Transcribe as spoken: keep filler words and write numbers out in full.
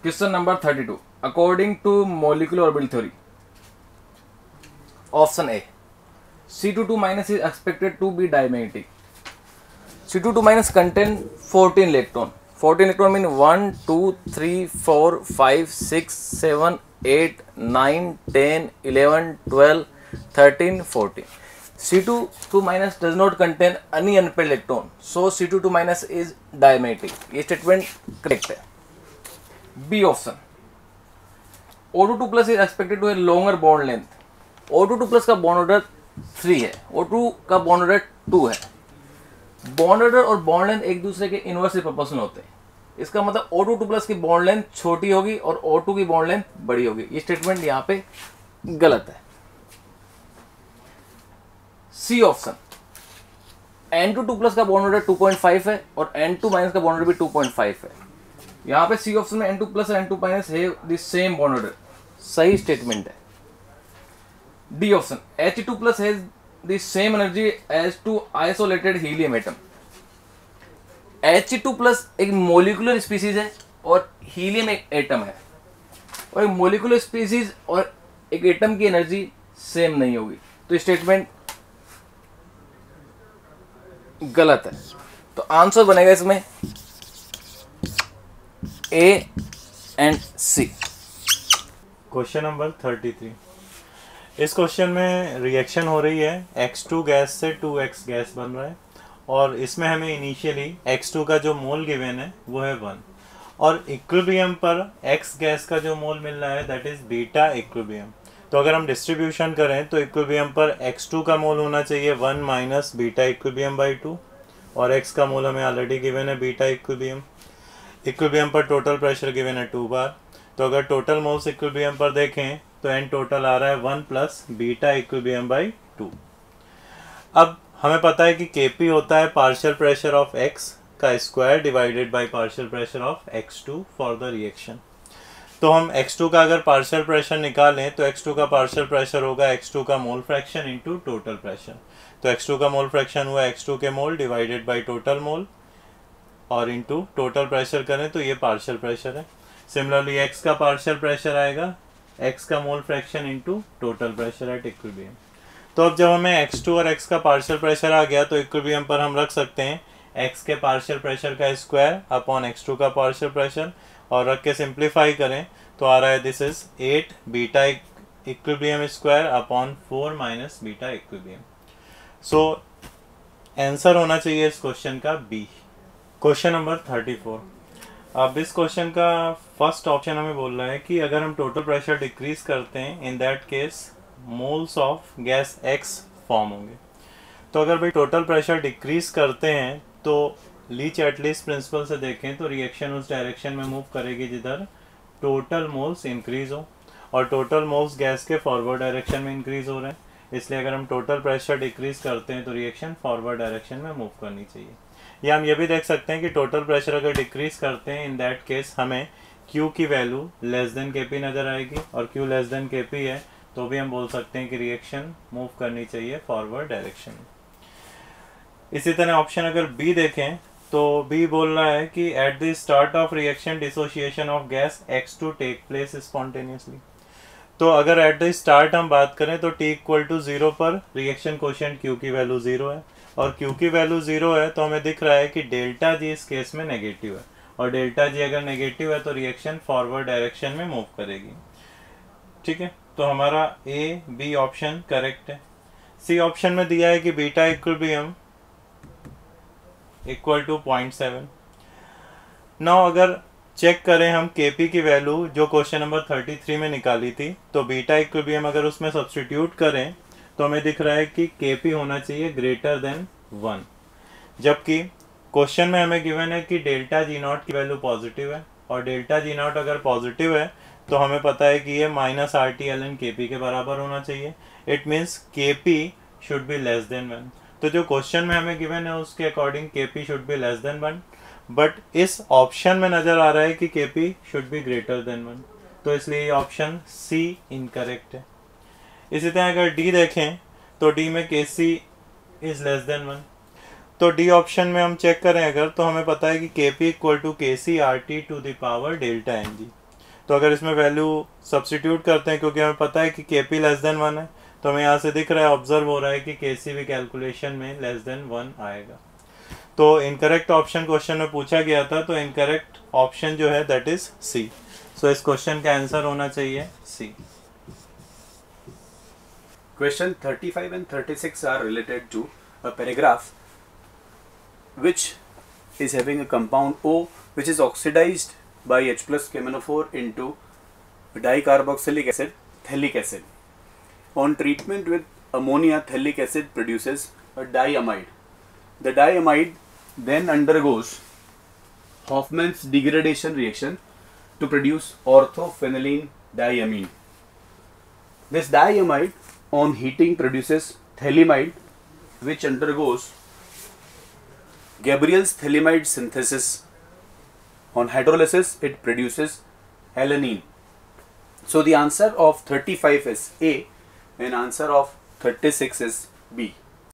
Question number thirty-two. According to molecular orbital theory, option A, C twenty-two minus is expected to be dimagnetic. C twenty-two minus contain fourteen electron. fourteen electron mean one, two, three, four, five, six, seven, eight, nine, ten, eleven, twelve, thirteen, fourteen. C twenty-two minus does not contain any unpaired electron, so C twenty-two minus is dimagnetic. ये statement correct है. B option. O twenty-two plus is expected to have longer bond length. O twenty-two plus का bond order three है, O two का bond order two है. Bond order और bond length एक दूसरे के इनवर्सली प्रोपोर्शनल होते हैं. इसका मतलब O twenty-two प्लस की बॉन्ड लेंथ छोटी होगी और O two की बॉन्ड लेंथ बड़ी होगी. ये स्टेटमेंट यहाँ पे गलत है. C option. N twenty-two plus का bond order two point five है और N two माइनस का बॉन्ड ऑर्डर भी टू पॉइंट फाइव है. यहाँ पे सी ऑप्शन में N two प्लस और N two माइनस है द सेम बॉन्ड ऑर्डर. सही स्टेटमेंट है. D option. H two plus has the same energy as to isolated helium atom. H two plus एक molecular species है और helium एक atom है, और एक मोलिकुलर स्पीसीज और एक एटम की एनर्जी सेम नहीं होगी, तो स्टेटमेंट गलत है. तो आंसर बनेगा इसमें A and C. Question number thirty three. इस क्वेश्चन में रिएक्शन हो रही है एक्स टू गैस से टू एक्स गैस बन रहा है, और इसमें हमें इनिशियली एक्स टू का जो मोल गिवन है वो है वन, और इक्विलिब्रियम पर X गैस का जो मोल मिल रहा है दैट इज बीटा इक्विलिब्रियम. तो अगर हम डिस्ट्रीब्यूशन करें तो इक्विलिब्रियम पर एक्स टू का मोल होना चाहिए one minus beta equilibrium by two, और X का मोल हमें ऑलरेडी गिवन है बीटा इक्विलिब्रियम. इक्विलिब्रियम पर टोटल प्रेशर गिवन है टू बार. तो अगर टोटल मोल्स इक्विलिब्रियम पर देखें तो एन टोटल आ रहा है one plus beta equilibrium by two. अब हमें पता है कि Kp होता है पार्शियल प्रेशर ऑफ X का square divided by partial pressure of X two for the reaction. तो हम एक्स टू का अगर पार्शियल प्रेशर निकालें तो एक्स टू का पार्शियल प्रेशर होगा एक्स टू का mole fraction into total pressure. तो एक्स टू का मोल फ्रैक्शन हुआ एक्स टू के mole divided by total mole, और इनटू टोटल प्रेशर करें तो ये पार्शियल प्रेशर है. सिमिलरली X का पार्शियल प्रेशर आएगा X का mole fraction into total pressure at equilibrium. तो अब जब हमें एक्स टू और X का पार्शियल प्रेशर आ गया तो इक्विलिब्रियम पर हम रख सकते हैं X के पार्शियल प्रेशर का स्क्वायर अपॉन एक्स टू का पार्शियल प्रेशर, और रख के सिंप्लीफाई करें तो आ रहा है this is at beta equilibrium square upon four minus beta equilibrium. So answer होना चाहिए इस क्वेश्चन का B. Question number thirty four. अब इस क्वेश्चन का फर्स्ट ऑप्शन हमें बोल रहा है कि अगर हम टोटल प्रेशर डिक्रीज करते हैं in that case moles of gas X form होंगे. तो अगर भाई टोटल प्रेशर डिक्रीज करते हैं तो लीच एटलीस्ट प्रिंसिपल से देखें तो रिएक्शन उस डायरेक्शन में मूव करेगी जिधर टोटल मोल्स इंक्रीज हो, और टोटल मोल्स गैस के फॉरवर्ड डायरेक्शन में इंक्रीज हो रहे हैं. इसलिए अगर हम टोटल प्रेशर डिक्रीज करते हैं तो रिएक्शन फॉरवर्ड डायरेक्शन में मूव करनी चाहिए. या हम ये भी देख सकते हैं कि टोटल प्रेशर अगर डिक्रीज करते हैं इन दैट केस हमें Q की वैल्यू लेस देन Kp नज़र आएगी, और Q लेस देन Kp है तो भी हम बोल सकते हैं कि रिएक्शन मूव करनी चाहिए फॉरवर्ड डायरेक्शन में. इसी तरह ऑप्शन अगर बी देखें तो बी बोल रहा है कि at the start of reaction dissociation of gas X two take place spontaneously. तो अगर एट द स्टार्ट हम बात करें तो टी इक्वल टू जीरो पर रिएक्शन कोशेंट Q की वैल्यू जीरो है, और Q की वैल्यू जीरो है तो हमें दिख रहा है कि डेल्टा जी इस केस में नेगेटिव है, और डेल्टा जी अगर नेगेटिव है तो रिएक्शन फॉरवर्ड डायरेक्शन में मूव करेगी. ठीक है, तो हमारा ए बी ऑप्शन करेक्ट है. सी ऑप्शन में दिया है कि beta equilibrium equal to point seven. Now अगर चेक करें हम Kp की वैल्यू जो क्वेश्चन नंबर थर्टी थ्री में निकाली थी, तो बीटा इक्विलिब्रियम अगर उसमें सब्स्टिट्यूट करें तो हमें दिख रहा है कि Kp होना चाहिए ग्रेटर देन वन, जबकि क्वेश्चन में हमें गिवन है कि डेल्टा जी नॉट की वैल्यू पॉजिटिव है, और डेल्टा जी नॉट अगर पॉजिटिव है तो हमें पता है कि ये minus R T L N K P के बराबर होना चाहिए. It means Kp should be less than one. तो जो क्वेश्चन में हमें गिवन है उसके according Kp should be less than one, but इस ऑप्शन में नजर आ रहा है कि Kp should be greater than one, तो इसलिए ये ऑप्शन सी इनकरेक्ट है. इसी तरह अगर डी देखें तो डी में Kc is less than one. तो डी ऑप्शन में हम चेक करें अगर तो हमें पता है कि Kp equal to K C R T to the power delta N G. तो अगर इसमें वैल्यू सब्सटीट्यूट करते हैं, क्योंकि हमें पता है कि के पी लेस देन वन है, तो हमें यहाँ से दिख रहा है, ऑब्जर्व हो रहा है कि के सी भी कैलकुलेशन में लेस देन वन आएगा। तो इनकरेक्ट ऑप्शन क्वेश्चन में पूछा गया था, तो इनकरेक्ट ऑप्शन जो है दैट इज सी। सो इस क्वेश्चन का आंसर होना चाहिए सी। Question thirty-five and thirty-six are related to a paragraph which is having a compound O which is oxidized by H plus K M N O four into dicarboxylic acid, phthalic acid. On treatment with ammonia, phthalic acid produces a diamide. The diamide then undergoes Hoffman's degradation reaction to produce orthophenylene diamine. This diamide on heating produces phthalimide, which undergoes Gabriel's phthalimide synthesis. On hydrolysis, it produces alanine. So the answer of thirty-five is A and answer of thirty-six is B.